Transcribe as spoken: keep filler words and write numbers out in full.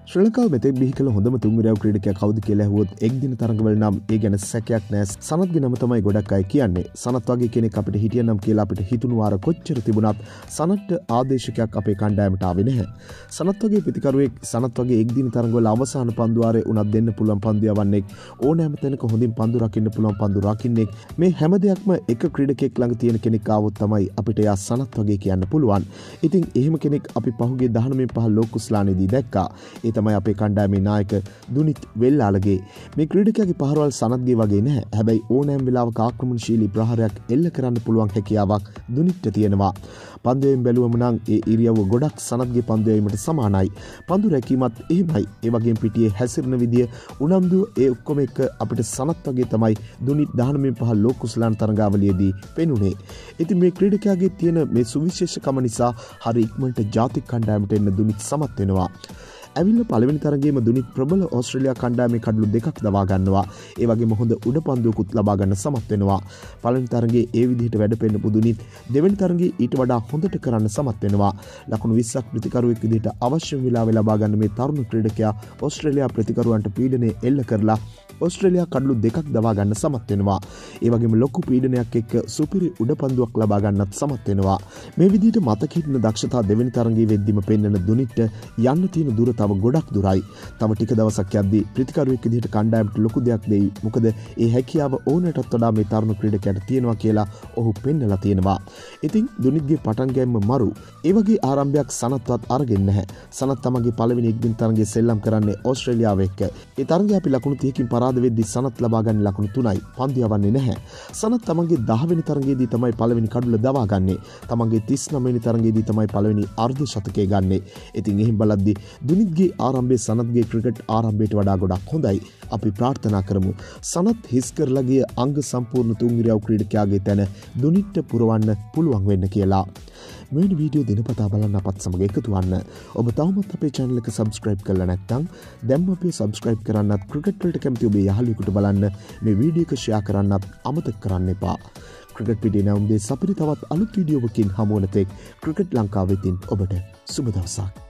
ශ්‍රී ලංකාව මෙතෙක් බිහි කළ හොඳම තුන්වරයව ක්‍රීඩකයා කවුද කියලා ඇහුවොත් එක් දින තරඟවල නම් ඒ ගැන සැකයක් නැහැ. සනත්ගේ නම තමයි ගොඩක් අය කියන්නේ. සනත් වගේ කෙනෙක් අපිට හිටියනම් කියලා අපිට හිතුණු වාර කොච්චර තිබුණත් සනත්ට ආදේශකයක් අපේ කණ්ඩායමට ආවේ නැහැ. සනත් වගේ ප්‍රතිකරුවෙක් සනත් වගේ එක් දින තරඟවල අවසාන පන්දු වාරේ උනත් දෙන්න පුළුවන් පන්දු යවන්නෙක් ඕනෑම තැනක හොඳින් පන්දු රකින්න පුළුවන් පන්දු රකින්නෙක් මේ හැම දෙයක්ම එක ක්‍රීඩකෙක් ළඟ තියෙන කෙනෙක් ආවොත් තමයි අපිට යා සනත් වගේ කියන්න පුළුවන්. ඉතින් එහෙම කෙනෙක් අපි පහුගිය දහනවය පහ ලෝක කුසලානේදී දැක්කා. ඒ තමයි අපේ කණ්ඩායමේ නායක දුනිත් වෙල්ලාලගේ. මේ ක්‍රීඩකයාගේ පහරවල් සනත්ගේ වගේ නැහැ. හැබැයි ඕනෑම වෙලාවක ආක්‍රමණශීලී ප්‍රහාරයක් එල්ල කරන්න පුළුවන් හැකියාවක් දුනිත්ට තියෙනවා. පන්දුවෙන් බැලුවම නම් ඒ ඉරියව්ව ගොඩක් සනත්ගේ පන්දු යැවීමට සමානයි. පන්දු රැකීමත් එහෙමයි. ඒ වගේම පිටියේ හැසිරෙන විදිය උනන්දුව ඒ ඔක්කොම එක අපිට සනත් වගේ තමයි දුනිත් දහනවය පහ ලෝක කුසලාන තරඟාවලියේදී පෙනුනේ. ඉතින් මේ ක්‍රීඩකයාගේ තියෙන මේ සුවිශේෂකම නිසා හරි ඉක්මනට ජාතික කණ්ඩායමට එන්න දුනිත් සමත් වෙනවා. ඇවිල්ලා පළවෙනි තරගයේම දුනිත් ප්‍රබල ඕස්ට්‍රේලියා කණ්ඩායමේ කඩලු දෙකක් දවා ගන්නවා. ඒ වගේම හොඳ උඩ පන්දුවකුත් ලබා ගන්න සමත් වෙනවා. පළවෙනි තරගයේ ඒ විදිහට වැඩ පෙන්නපු දුනිත් දෙවෙනි තරගයේ ඊට වඩා හොඳට කරන්න සමත් වෙනවා. ලකුණු විස්සක් ප්‍රතිකරුවෙක් විදිහට අවශ්‍ය වෙලාවෙ ලබා ගන්න මේ තරුණ ක්‍රීඩකයා ඕස්ට්‍රේලියා ප්‍රතිකරුවන්ට පීඩනය එල්ල කරලා ඕස්ට්‍රේලියා කඩලු දෙකක් දවා ගන්න සමත් වෙනවා. ඒ වගේම ලොකු පීඩනයක් එක්ක සුපිරි උඩ පන්දුවක් ලබා ගන්නත් සමත් වෙනවා. මේ විදිහට මතක හිටින දක්ෂතා දෙවෙනි තරගයේ වෙද්දිම පෙන්වන දුනිත්ට යන්න තියෙන දුර තව ගොඩක් දුරයි. තව ටික දවසක් යද්දී ප්‍රතිකරුවෙක් විදිහට කණ්ඩායමට ලොකු දෙයක් දෙයි. මොකද ඒ හැකියාව ඕනටත් වඩා මේ තරුණ ක්‍රීඩකයාට තියෙනවා කියලා ඔහු පෙන්නලා තියෙනවා. ඉතින් දුනිත්ගේ පටන් ගැනීම මරු. ඒ වගේ ආරම්භයක් සනත්වත් අරගෙන නැහැ. සනත් තමගේ පළවෙනි එක්දින තරගයේ සෙල්ලම් කරන්නේ ඕස්ට්‍රේලියාව එක්ක. ඒ තරගය අපි ලකුණු තිහකින් පරාද වෙද්දී සනත් ලබා ගන්න ලකුණු තුනයි. පන්දු යවන්නේ නැහැ. සනත් තමගේ දහවෙනි තරගයේදී තමයි පළවෙනි කඩුල දවා ගන්නේ. තමගේ තිස් නවවෙනි තරගයේදී තමයි පළවෙනි අර්ධ ශතකය ගන්නේ. ඉතින් එහෙන් බලද්දී දුනිත්ගේ ආරම්භයේ සනත්ගේ ක්‍රිකට් ආරම්භයට වඩා ගොඩක් හොඳයි. අපි ප්‍රාර්ථනා කරමු සනත් හිස් කරලා ගිය අංග සම්පූර්ණ තුන්විරියව් ක්‍රීඩකයාගේ තැන දුනිත්ට පුරවන්න පුළුවන් වෙන්න කියලා. මෙවැනි වීඩියෝ දිනපතා බලන්න අපත් සමග එකතු වන්න. ඔබ තවමත් අපේ channel එක subscribe කරලා නැත්නම් දැන්ම අපි subscribe කරන්නත් ක්‍රිකට් වලට කැමති ඔබේ යහළුවෙකුට බලන්න මේ වීඩියෝ එක share කරන්නත් අමතක කරන්න එපා. ක්‍රිකට් පිටේ නැවුම් දේ සපිරි තවත් අලුත් වීඩියෝවකින් හමු වන තෙක් ක්‍රිකට් ලංකාව වෙතින් ඔබට සුබ දවසක්.